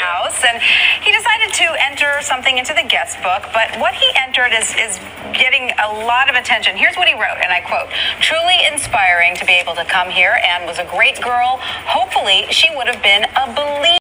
house, and he decided to enter something into the guest book, but what he entered is getting a lot of attention. Here's what he wrote, and I quote, "Truly inspiring to be able to come here, and was a great girl. Hopefully she would have been a believer."